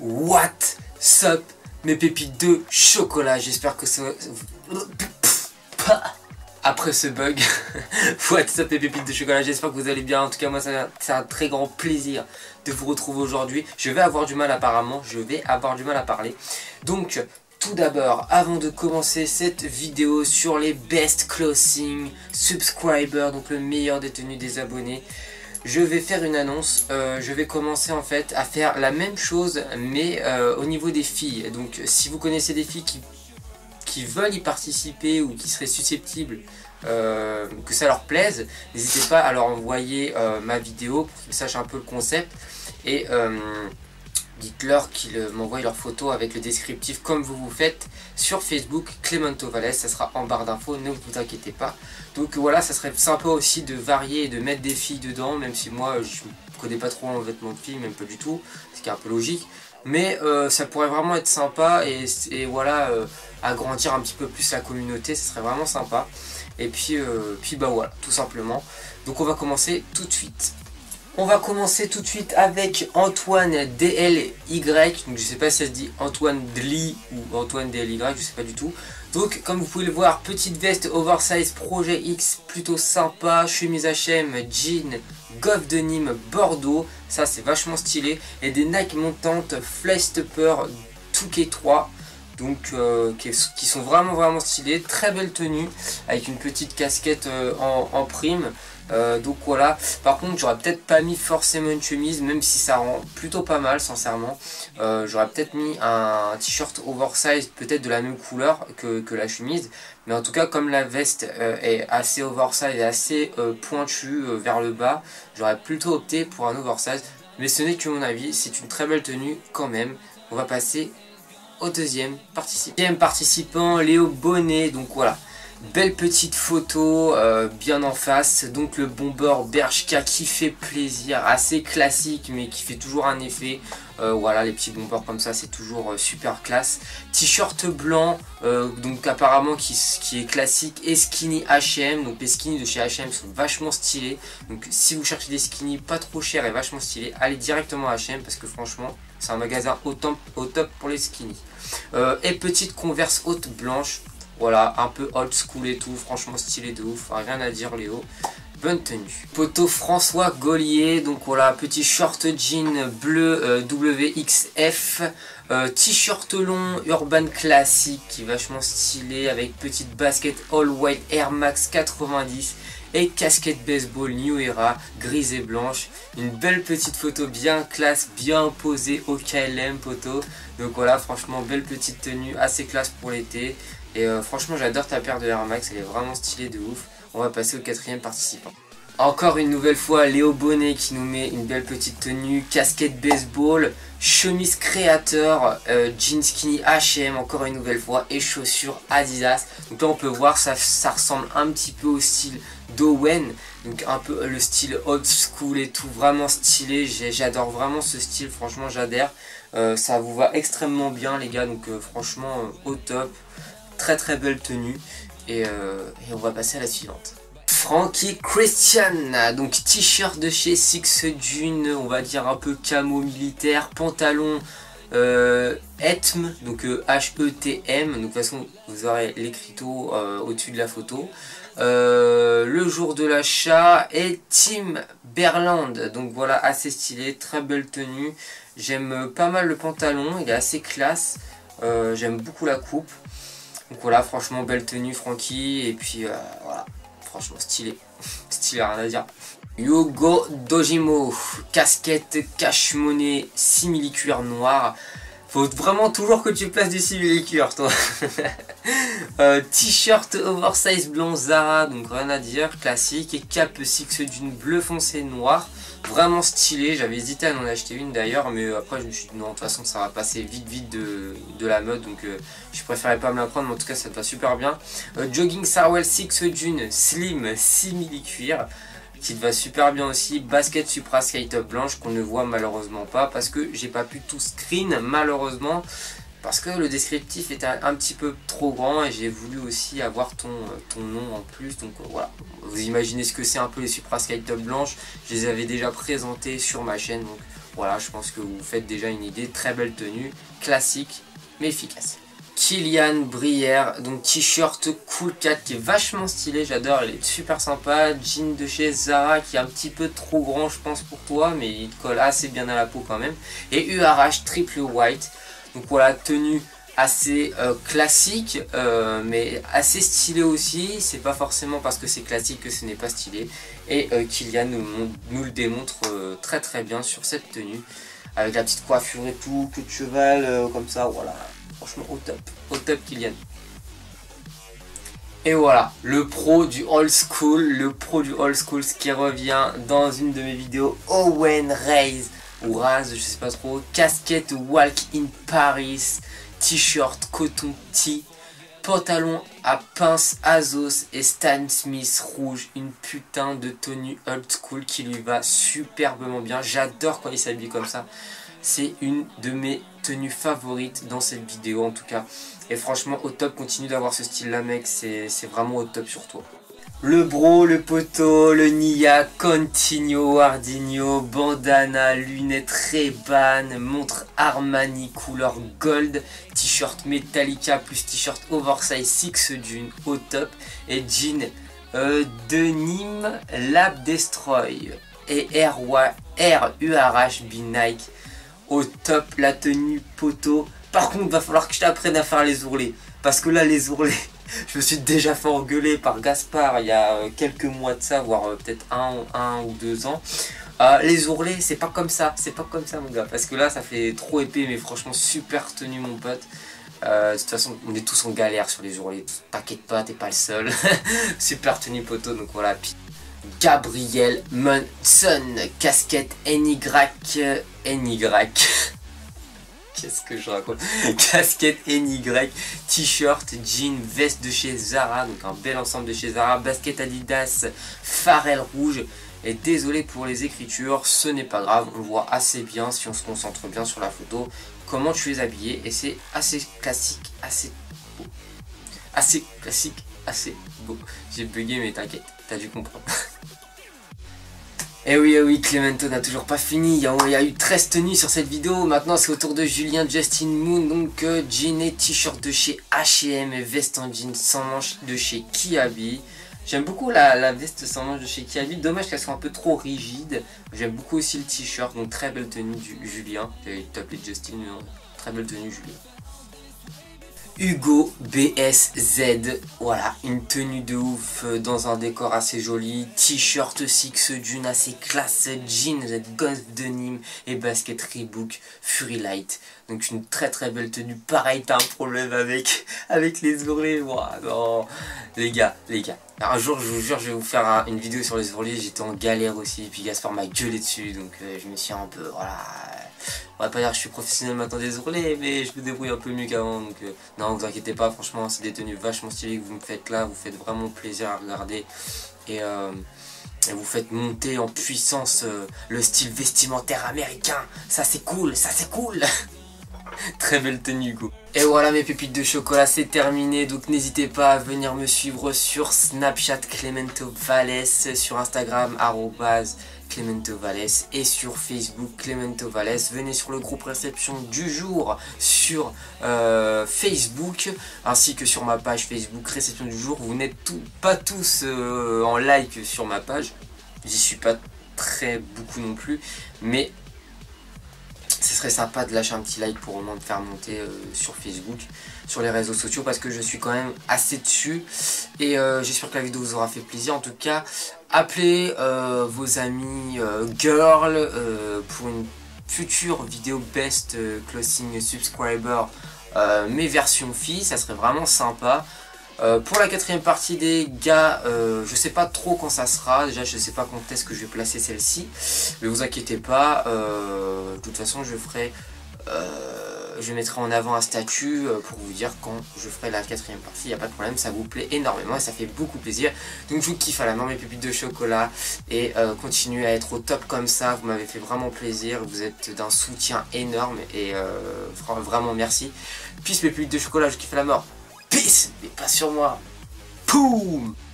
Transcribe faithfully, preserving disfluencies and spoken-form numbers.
What's up mes pépites de chocolat, j'espère que ça... Après ce bug, what's up mes pépites de chocolat, j'espère que vous allez bien. En tout cas moi c'est un très grand plaisir de vous retrouver aujourd'hui. Je vais avoir du mal apparemment, je vais avoir du mal à parler. Donc tout d'abord, avant de commencer cette vidéo sur les best closing subscribers, donc le meilleur détenu des abonnés, je vais faire une annonce. euh, je vais commencer en fait à faire la même chose mais euh, au niveau des filles. Donc si vous connaissez des filles qui, qui veulent y participer ou qui seraient susceptibles euh, que ça leur plaise, n'hésitez pas à leur envoyer euh, ma vidéo pour qu'ils sachent un peu le concept et euh, dites-leur qu'ils m'envoient leurs photos avec le descriptif comme vous vous faites sur Facebook, Clémento Valles, ça sera en barre d'infos, ne vous inquiétez pas. Donc voilà, ça serait sympa aussi de varier et de mettre des filles dedans, même si moi je ne connais pas trop en vêtements de filles, même pas du tout, ce qui est un peu logique. Mais euh, ça pourrait vraiment être sympa et, et voilà, euh, agrandir un petit peu plus la communauté, ça serait vraiment sympa. Et puis, euh, puis bah voilà, tout simplement. Donc on va commencer tout de suite. On va commencer tout de suite avec Antoine D L Y, donc je sais pas si ça se dit Antoine Dli ou Antoine D L Y, je sais pas du tout. Donc comme vous pouvez le voir, petite veste oversize Projet X, plutôt sympa, chemise H et M, jean, goff de Nîmes, Bordeaux, ça c'est vachement stylé, et des Nike montantes Flystopper deux K trois. Donc euh, qui, qui sont vraiment vraiment stylés, très belle tenue avec une petite casquette euh, en, en prime. Euh, donc voilà, par contre j'aurais peut-être pas mis forcément une chemise, même si ça rend plutôt pas mal sincèrement. euh, J'aurais peut-être mis un t-shirt oversize, peut-être de la même couleur que, que la chemise. Mais en tout cas comme la veste euh, est assez oversize et assez euh, pointue euh, vers le bas, j'aurais plutôt opté pour un oversize. Mais ce n'est que mon avis, c'est une très belle tenue quand même. On va passer au deuxième participant. Deuxième participant, Léo Bonnet, donc voilà. Belle petite photo euh, bien en face, donc le bomber Bershka qui fait plaisir, assez classique mais qui fait toujours un effet. Euh, voilà, les petits bombers comme ça c'est toujours euh, super classe. T-shirt blanc, euh, donc apparemment qui, qui est classique, et skinny H et M, donc les skinny de chez H et M sont vachement stylés. Donc si vous cherchez des skinny pas trop chers et vachement stylés, allez directement à H et M parce que franchement c'est un magasin au top, au top pour les skinny. Euh, et petite Converse haute blanche. Voilà, un peu old school et tout, franchement stylé de ouf, rien à dire Léo, bonne tenue. Poteau François Gaulier, donc voilà, petit short jean bleu euh, W X F, euh, t-shirt long urban classique qui est vachement stylé avec petite basket all white Air Max quatre-vingt-dix et casquette baseball New Era grise et blanche. Une belle petite photo bien classe, bien posée au K L M poteau. Donc voilà, franchement belle petite tenue, assez classe pour l'été. Et euh, franchement j'adore ta paire de Air Max, elle est vraiment stylée de ouf. On va passer au quatrième participant. Encore une nouvelle fois Léo Bonnet qui nous met une belle petite tenue, casquette baseball, chemise créateur, euh, jean skinny H et M encore une nouvelle fois et chaussures Adidas. Donc là on peut voir ça, ça ressemble un petit peu au style d'Owen, donc un peu le style old school et tout, vraiment stylé. J'adore vraiment ce style, franchement j'adhère. Euh, ça vous va extrêmement bien les gars, donc euh, franchement euh, au top. Très très belle tenue et, euh, et on va passer à la suivante. Frankie Christian, donc t-shirt de chez Six Dune, on va dire un peu camo militaire, pantalon euh, E T M, donc euh, H E T M, donc de toute façon vous aurez l'écriteau euh, au-dessus de la photo. Euh, le jour de l'achat et Tim Berland, donc voilà, assez stylé, très belle tenue. J'aime pas mal le pantalon, il est assez classe, euh, j'aime beaucoup la coupe. Donc voilà, franchement belle tenue Francky, et puis euh, voilà, franchement stylé, stylé, rien à dire. Yogo Dojimo, casquette cache-monnaie, simili-cuir noir. Faut vraiment toujours que tu places du simili-cuir toi. euh, T-shirt oversize blanc Zara, donc rien à dire, classique, et cape Six d'une bleu foncé noir. Vraiment stylé, j'avais hésité à en acheter une d'ailleurs, mais après je me suis dit non, de toute façon ça va passer vite vite de, de la mode, donc euh, je préférais pas me la prendre, mais en tout cas ça te va super bien. euh, Jogging Sarwell Six Dune slim simili cuir qui te va super bien aussi. Basket Supra Skytop blanche qu'on ne voit malheureusement pas parce que j'ai pas pu tout screen malheureusement, parce que le descriptif était un, un petit peu trop grand et j'ai voulu aussi avoir ton, ton nom en plus. Donc euh, voilà, vous imaginez ce que c'est un peu les Supra Skytop blanches, je les avais déjà présentés sur ma chaîne, donc voilà, je pense que vous faites déjà une idée. Très belle tenue, classique mais efficace. Kylian Brière, donc t-shirt Cool Cat qui est vachement stylé, j'adore, il est super sympa. Jean de chez Zara qui est un petit peu trop grand je pense pour toi, mais il te colle assez bien à la peau quand même. Et U R H triple white, donc voilà, tenue assez euh, classique euh, mais assez stylé aussi. C'est pas forcément parce que c'est classique que ce n'est pas stylé. Et euh, Kylian nous, nous le démontre euh, très très bien sur cette tenue, avec la petite coiffure et tout, queue de cheval euh, comme ça, voilà. Franchement au top, au top Kylian. Et voilà, le pro du old school, le pro du old school qui revient dans une de mes vidéos, Owen Raze, ou Raz, je sais pas trop, casquette Walk in Paris, t-shirt coton tee, pantalon à pince Azos et Stan Smith rouge, une putain de tenue old school qui lui va superbement bien, j'adore quand il s'habille comme ça. C'est une de mes tenues favorites dans cette vidéo en tout cas. Et franchement au top, continue d'avoir ce style là mec, c'est vraiment au top sur toi. Le bro, le poteau, le Nia, Continuo, Ardino, bandana, lunettes Ray-Ban, montre Armani couleur gold, t-shirt Metallica plus t-shirt oversize Six Dune au top. Et jean euh, Denim Lab Destroy et R U R H B Nike au top, la tenue poteau. Par contre va falloir que je t'apprenne à faire les ourlets, parce que là les ourlets je me suis déjà fait engueuler par Gaspard il y a quelques mois de ça, voire euh, peut-être un, un ou deux ans. Euh, les ourlets c'est pas comme ça, c'est pas comme ça mon gars, parce que là ça fait trop épais. Mais franchement super tenue mon pote. Euh, de toute façon on est tous en galère sur les ourlets, t'inquiète pas, t'es pas le seul. Super tenue poteau, donc voilà. Gabriel Munson, casquette N Y N Y. Qu'est-ce que je raconte? Casquette N Y, t-shirt, jean, veste de chez Zara, donc un bel ensemble de chez Zara, basket Adidas, Pharrell rouge. Et désolé pour les écritures, ce n'est pas grave, on voit assez bien si on se concentre bien sur la photo comment tu es habillé, et c'est assez classique, assez beau. Assez classique, assez beau. J'ai bugué mais t'inquiète, t'as dû comprendre. Et oui, eh oui, Clemento n'a toujours pas fini, il y, a, il y a eu treize tenues sur cette vidéo. Maintenant c'est au tour de Julien Justin Moon, donc euh, jean et t-shirt de chez H et M et veste en jean sans manches de chez Kiabi. J'aime beaucoup la, la veste sans manches de chez Kiabi, dommage qu'elle soit un peu trop rigide. J'aime beaucoup aussi le t-shirt, donc très belle tenue du Julien. J'avais t'appeler Justin, mais non, très belle tenue Julien. Hugo B S Z, voilà, une tenue de ouf dans un décor assez joli, t-shirt Six Dune assez classe, jean Ghost Denim et basket Reebok Fury Light. Donc une très très belle tenue. Pareil, t'as un problème avec, avec les ourlets. Wow, non. Les gars, les gars. Alors, un jour, je vous jure, je vais vous faire un, une vidéo sur les ourlets. J'étais en galère aussi. Et puis Gaspard m'a gueulé dessus. Donc euh, je me suis un peu, voilà. On va pas dire que je suis professionnel maintenant des ourlets, mais je me débrouille un peu mieux qu'avant. Donc euh, non, vous inquiétez pas. Franchement, c'est des tenues vachement stylées que vous me faites là. Vous faites vraiment plaisir à regarder. Et... Euh, Et vous faites monter en puissance euh, le style vestimentaire américain. Ça c'est cool, ça c'est cool. Très belle tenue Hugo. Et voilà mes pépites de chocolat, c'est terminé. Donc n'hésitez pas à venir me suivre sur Snapchat Clemento Valles, sur Instagram arobase Clemento Valles et sur Facebook Clemento Valles. Venez sur le groupe réception du jour sur euh, Facebook, ainsi que sur ma page Facebook réception du jour. Vous n'êtes pas tous euh, en like sur ma page, j'y suis pas très beaucoup non plus, mais ce serait sympa de lâcher un petit like pour au moins me faire monter euh, sur Facebook, sur les réseaux sociaux, parce que je suis quand même assez dessus. Et euh, j'espère que la vidéo vous aura fait plaisir. En tout cas, appelez euh, vos amis euh, girls euh, pour une future vidéo best euh, closing subscriber, euh, mes versions filles, ça serait vraiment sympa. Euh, pour la quatrième partie des gars, euh, je sais pas trop quand ça sera. Déjà je sais pas quand est-ce que je vais placer celle-ci, mais vous inquiétez pas, euh, de toute façon je ferai euh, je mettrai en avant un statut euh, pour vous dire quand je ferai la quatrième partie. Il n'y a pas de problème, ça vous plaît énormément et ça fait beaucoup plaisir. Donc je vous kiffe à la main mes pépites de chocolat, et euh, continuez à être au top comme ça. Vous m'avez fait vraiment plaisir, vous êtes d'un soutien énorme et euh, vraiment merci. Peace mes pépites de chocolat, je kiffe à la mort. Peace, mais pas sur moi. Poum.